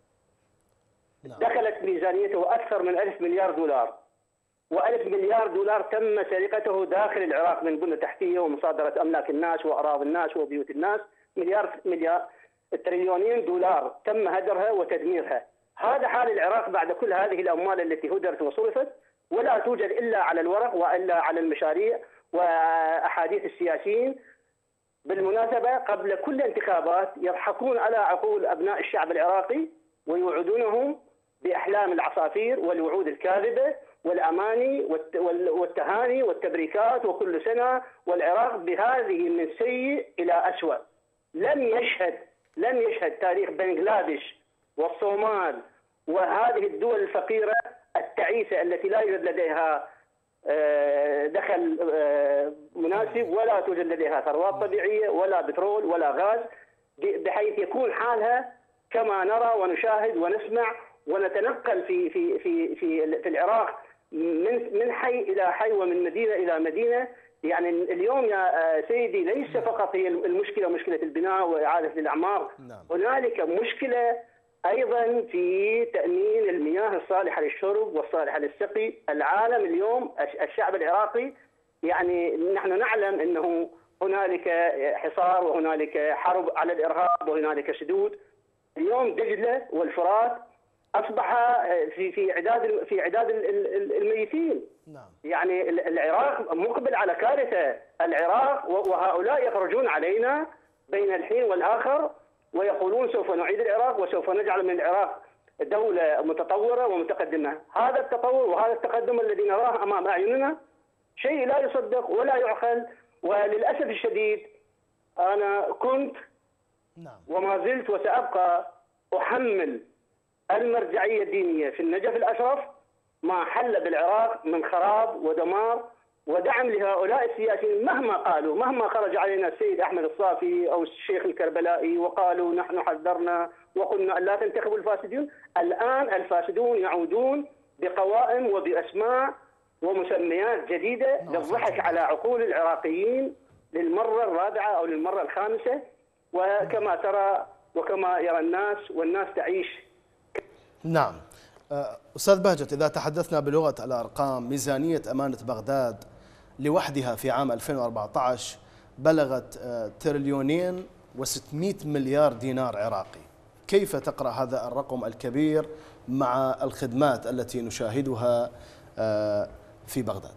دخلت ميزانيته أكثر من ألف مليار دولار وألف مليار دولار تم سرقته داخل العراق من بنى تحتية ومصادرة أملاك الناس وأراضي الناس وبيوت الناس، مليار مليار تريليونين دولار تم هدرها وتدميرها. هذا حال العراق بعد كل هذه الأموال التي هدرت وصرفت، ولا توجد إلا على الورق وإلا على المشاريع وأحاديث السياسيين. بالمناسبة قبل كل انتخابات يضحكون على عقول أبناء الشعب العراقي ويوعدونهم بأحلام العصافير والوعود الكاذبة والأماني والتهاني والتبريكات وكل سنة، والعراق بهذه من سيء إلى أسوأ. لم يشهد لم يشهد تاريخ بنغلاديش والصومال وهذه الدول الفقيرة التعيسة التي لا يوجد لديها دخل مناسب ولا توجد لديها ثروات طبيعية ولا بترول ولا غاز، بحيث يكون حالها كما نرى ونشاهد ونسمع ونتنقل في في في في في العراق من من حي الى حي ومن مدينه الى مدينه. يعني اليوم يا سيدي ليس فقط هي المشكله مشكله البناء واعاده الاعمار، هنالك مشكله ايضا في تامين المياه الصالحه للشرب والصالحه للسقي. العالم اليوم الشعب العراقي يعني نحن نعلم انه هنالك حصار وهنالك حرب على الارهاب وهنالك سدود. اليوم دجله والفرات اصبح في في عداد في عداد الميتين. نعم. يعني العراق مقبل على كارثه، العراق وهؤلاء يخرجون علينا بين الحين والاخر ويقولون سوف نعيد العراق وسوف نجعل من العراق دوله متطوره ومتقدمه. هذا التطور وهذا التقدم الذي نراه امام اعيننا شيء لا يصدق ولا يعقل. وللاسف الشديد انا كنت نعم. وما زلت وسابقى احمل المرجعيه الدينيه في النجف الاشرف ما حل بالعراق من خراب ودمار ودعم لهؤلاء السياسيين مهما قالوا، مهما خرج علينا السيد احمد الصافي او الشيخ الكربلائي وقالوا نحن حذرنا وقلنا لا تنتخبوا الفاسدين. الان الفاسدون يعودون بقوائم وباسماء ومسميات جديده للضحك على عقول العراقيين للمره الرابعه او للمره الخامسه. وكما ترى وكما يرى الناس والناس تعيش. نعم. أستاذ بهجت، إذا تحدثنا بلغة الأرقام، ميزانية أمانة بغداد لوحدها في عام ألفين وأربعة عشر بلغت تريليونين وستمئة مليار دينار عراقي. كيف تقرأ هذا الرقم الكبير مع الخدمات التي نشاهدها في بغداد؟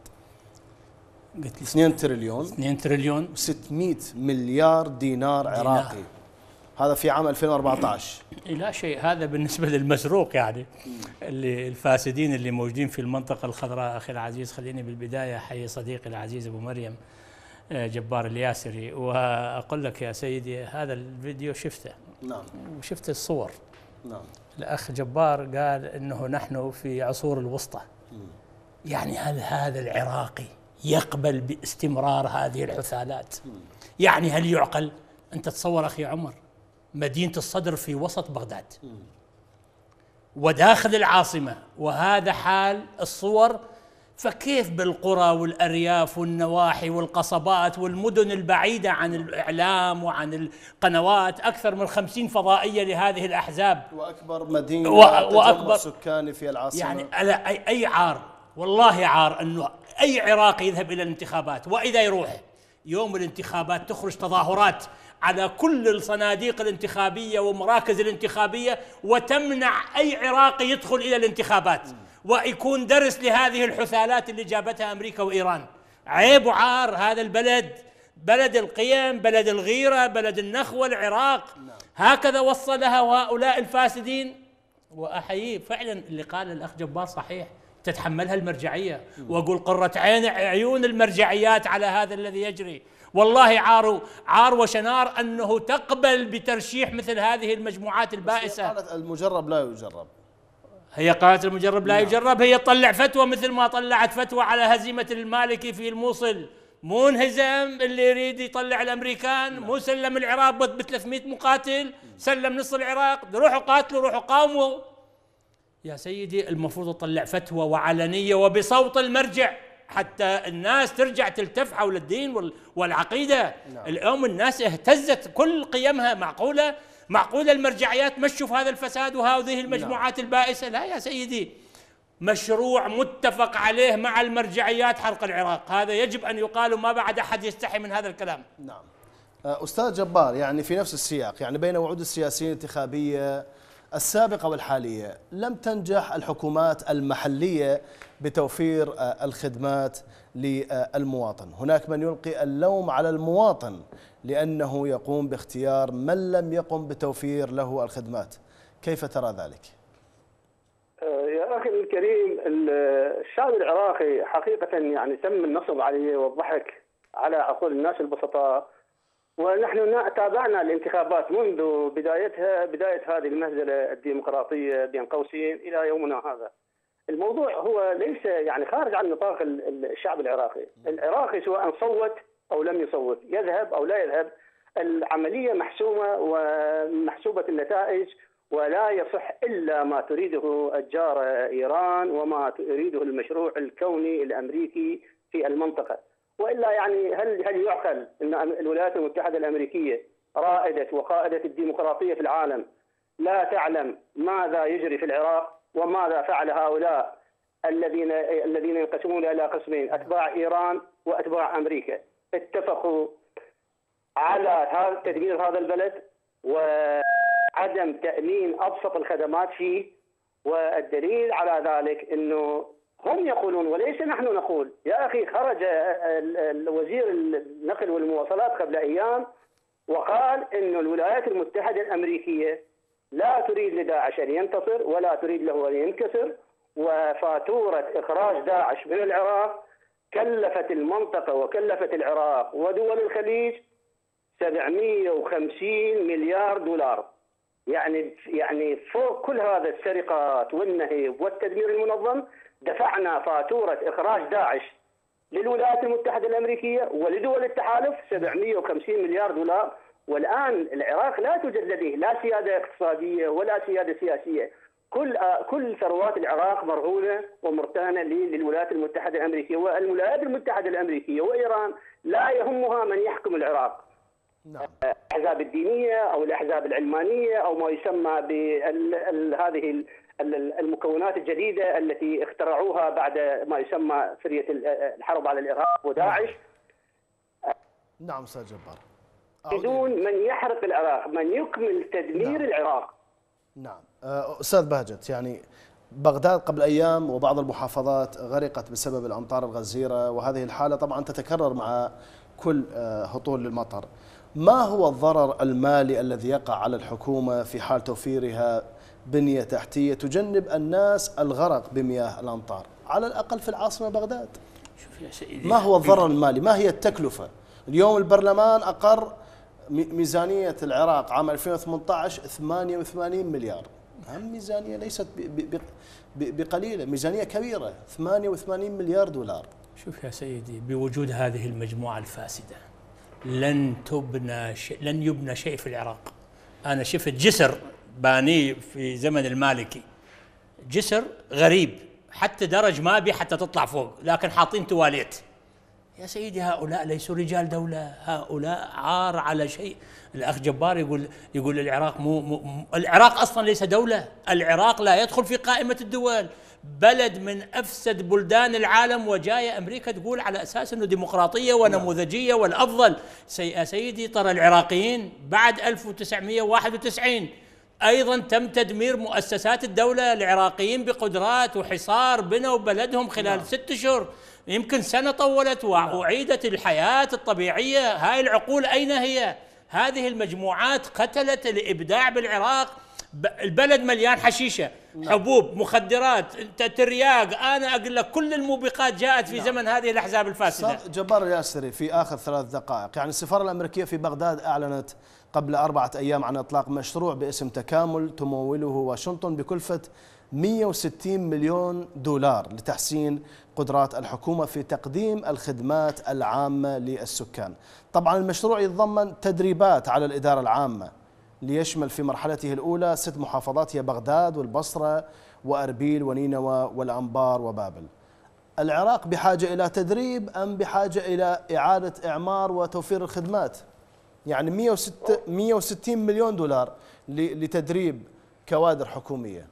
قلت لي اثنين تريليون اثنين تريليون وستمئة مليار دينار عراقي دينار. هذا في عام ألفين وأربعة عشر. لا شيء، هذا بالنسبة للمسروق يعني اللي الفاسدين اللي موجودين في المنطقة الخضراء. أخي العزيز خليني بالبداية أحيي صديقي العزيز أبو مريم جبار الياسري، وأقول لك يا سيدي هذا الفيديو شفته. نعم. وشفت الصور. نعم. الأخ جبار قال إنه نحن في عصور الوسطى. يعني هل هذا العراقي يقبل باستمرار هذه الحثالات؟ يعني هل يعقل؟ أنت تصور أخي عمر مدينة الصدر في وسط بغداد وداخل العاصمة وهذا حال الصور، فكيف بالقرى والأرياف والنواحي والقصبات والمدن البعيدة عن الإعلام وعن القنوات؟ أكثر من خمسين فضائية لهذه الأحزاب وأكبر مدينة وأكبر سكاني في العاصمة. يعني أي, أي عار، والله عار أنه أي عراقي يذهب إلى الانتخابات وإذا يروح يوم الانتخابات تخرج تظاهرات على كل الصناديق الانتخابية ومراكز الانتخابية وتمنع أي عراقي يدخل إلى الانتخابات ويكون درس لهذه الحثالات اللي جابتها أمريكا وإيران. عيب وعار. هذا البلد بلد القيم، بلد الغيرة، بلد النخوة، العراق هكذا وصلها هؤلاء الفاسدين. وأحييه فعلا اللي قال الأخ جبار صحيح، تتحملها المرجعية. وأقول قرة عين عيون المرجعيات على هذا الذي يجري. والله عار عار وشنار أنه تقبل بترشيح مثل هذه المجموعات البائسة. قالت المجرب لا يجرب. هي قالت المجرب لا يجرب. هي تطلع فتوى مثل ما طلعت فتوى على هزيمة المالكي في الموصل. مو انهزم اللي يريد يطلع الأمريكان، مو سلم العراق ب ثلاثمئة مقاتل، سلم نص العراق. روحوا قاتلوا، روحوا قاوموا. يا سيدي المفروض تطلع فتوى وعلنية وبصوت المرجع حتى الناس ترجع تلتف حول الدين والعقيدة. نعم. اليوم الناس اهتزت كل قيمها. معقولة معقولة المرجعيات مشوا في هذا الفساد وهذه المجموعات نعم. البائسة؟ لا يا سيدي، مشروع متفق عليه مع المرجعيات حرق العراق. هذا يجب أن يقال وما بعد أحد يستحي من هذا الكلام. نعم. أستاذ جبار، يعني في نفس السياق، يعني بين وعود السياسيين الانتخابية السابقة والحالية لم تنجح الحكومات المحلية بتوفير الخدمات للمواطن. هناك من يلقي اللوم على المواطن لأنه يقوم باختيار من لم يقم بتوفير له الخدمات. كيف ترى ذلك؟ يا أخي الكريم، الشعب العراقي حقيقة يعني تم النصب عليه والضحك على عقول الناس البسطاء، ونحن تابعنا الانتخابات منذ بدايتها بداية هذه المهزلة الديمقراطية بين قوسين إلى يومنا هذا. الموضوع هو ليس يعني خارج عن نطاق الشعب العراقي، العراقي سواء صوت أو لم يصوت، يذهب أو لا يذهب، العملية محسومة ومحسوبة النتائج، ولا يصح إلا ما تريده الجارة إيران وما تريده المشروع الكوني الأمريكي في المنطقة. وإلا يعني هل هل يعقل أن الولايات المتحدة الأمريكية رائدة وقائدة الديمقراطية في العالم لا تعلم ماذا يجري في العراق وماذا فعل هؤلاء الذين الذين ينقسمون إلى قسمين، أتباع إيران وأتباع أمريكا، اتفقوا على هذا تدمير هذا البلد وعدم تأمين أبسط الخدمات فيه. والدليل على ذلك أنه هم يقولون وليس نحن نقول. يا أخي خرج وزير النقل والمواصلات قبل أيام وقال أن الولايات المتحدة الأمريكية لا تريد لداعش أن ينتصر ولا تريد له أن ينكسر، وفاتورة إخراج داعش من العراق كلفت المنطقة وكلفت العراق ودول الخليج سبعمئة وخمسين مليار دولار. يعني يعني فوق كل هذا السرقات والنهب والتدمير المنظم دفعنا فاتورة إخراج داعش للولايات المتحدة الأمريكية ولدول التحالف سبعمئة وخمسين مليار دولار. والآن العراق لا توجد لديه لا سيادة اقتصادية ولا سيادة سياسية، كل كل ثروات العراق مرهونة ومرتهنة للولايات المتحدة الأمريكية. والولايات المتحدة الأمريكية وإيران لا يهمها من يحكم العراق، نعم. الأحزاب الدينية أو الأحزاب العلمانية أو ما يسمى بهذه المكونات الجديدة التي اخترعوها بعد ما يسمى فرية الحرب على الإرهاب وداعش. نعم أستاذ جبار. بدون من يحرق العراق، من يكمل تدمير نعم. العراق. نعم أستاذ بهجت، يعني بغداد قبل أيام وبعض المحافظات غرقت بسبب الأمطار الغزيرة، وهذه الحالة طبعا تتكرر مع كل هطول المطر. ما هو الضرر المالي الذي يقع على الحكومة في حال توفيرها بنية تحتية تجنب الناس الغرق بمياه الأمطار على الأقل في العاصمة بغداد؟ شوف يا سيدي، ما هو الضرر المالي؟ ما هي التكلفة؟ اليوم البرلمان أقر ميزانية العراق عام ألفين وثمانية عشر ثمانية وثمانين مليار، هم ميزانية ليست بقليلة، ميزانية كبيرة ثمانية وثمانين مليار دولار. شوف يا سيدي، بوجود هذه المجموعة الفاسدة لن تبنى شيء، لن يبنى شيء في العراق. أنا شفت جسر باني في زمن المالكي، جسر غريب حتى درج ما بي حتى تطلع فوق، لكن حاطين تواليت. يا سيدي هؤلاء ليسوا رجال دولة، هؤلاء عار على شيء. الأخ جبار يقول يقول العراق مو, مو العراق أصلا ليس دولة، العراق لا يدخل في قائمة الدول، بلد من أفسد بلدان العالم، وجاية أمريكا تقول على أساس أنه ديمقراطية ونموذجية والأفضل. سي سيدي ترى العراقيين بعد ألف وتسعمئة وواحد وتسعين أيضا تم تدمير مؤسسات الدولة، العراقيين بقدرات وحصار بنوا بلدهم خلال نعم. ست أشهر، يمكن سنة طولت وأعيدت الحياة الطبيعية. هاي العقول أين هي؟ هذه المجموعات قتلت الإبداع بالعراق. البلد مليان حشيشة، حبوب، مخدرات، ترياق، أنا أقول لك كل الموبقات جاءت في زمن هذه الأحزاب الفاسدة. جبار الياسري، في آخر ثلاث دقائق، يعني السفارة الأمريكية في بغداد أعلنت قبل أربعة أيام عن إطلاق مشروع باسم تكامل تموله واشنطن بكلفة مئة وستين مليون دولار لتحسين قدرات الحكومة في تقديم الخدمات العامة للسكان. طبعا المشروع يتضمن تدريبات على الإدارة العامة ليشمل في مرحلته الأولى ست محافظات هي بغداد والبصرة وأربيل ونينوى والأنبار وبابل. العراق بحاجة إلى تدريب أم بحاجة إلى إعادة إعمار وتوفير الخدمات؟ يعني مئة وستين مليون دولار لتدريب كوادر حكومية.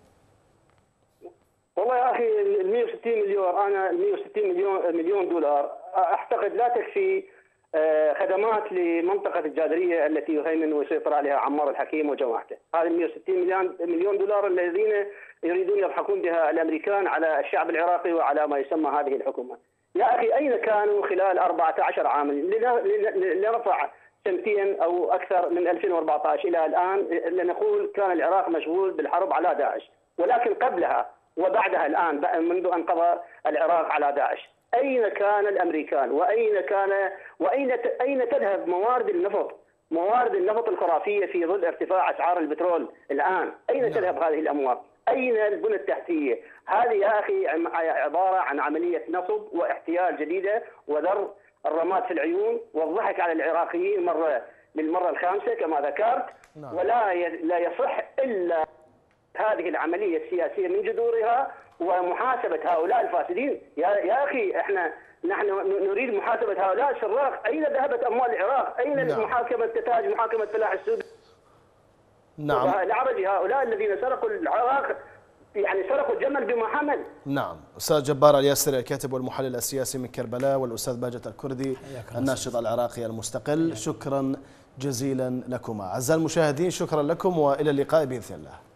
والله يا أخي ال مئة وستين مليون، أنا ال مئة وستين مليون مليون دولار أعتقد لا تكفي خدمات لمنطقة الجادرية التي يهيمن ويسيطر عليها عمار الحكيم وجماعته. هذه مئة وستين مليون دولار الذين يريدون يضحكون بها الأمريكان على الشعب العراقي وعلى ما يسمى هذه الحكومة. يا أخي أين كانوا خلال أربعة عشر عاما؟ لنرفع سنتين أو أكثر من ألفين وأربعة عشر إلى الآن لنقول كان العراق مشغول بالحرب على داعش، ولكن قبلها وبعدها الآن منذ أن قضى العراق على داعش أين كان الأمريكان؟ وأين كان وأين أين تذهب موارد النفط؟ موارد النفط الخرافية في ظل ارتفاع أسعار البترول الآن، أين نعم. تذهب هذه الأموال؟ أين البنى التحتية؟ هذه يا أخي عبارة عن عملية نصب واحتيال جديدة وذر الرماد في العيون والضحك على العراقيين مرة للمرة الخامسة كما ذكرت. نعم. ولا لا يصح إلا هذه العملية السياسية من جذورها ومحاسبة هؤلاء الفاسدين. يا يا أخي احنا نحن نريد محاسبة هؤلاء السراق. أين ذهبت أموال العراق؟ أين نعم. محاكمة تتاج، محاكمة فلاح السود؟ نعم. العربي هؤلاء الذين سرقوا العراق يعني سرقوا الجمل بما حمل. نعم. أستاذ جبار الياسري الكاتب والمحلل السياسي من كربلاء، والأستاذ باجت الكردي الناشط العراقي المستقل، شكرا جزيلا لكما. أعزائي المشاهدين شكرا لكم وإلى اللقاء بإذن الله.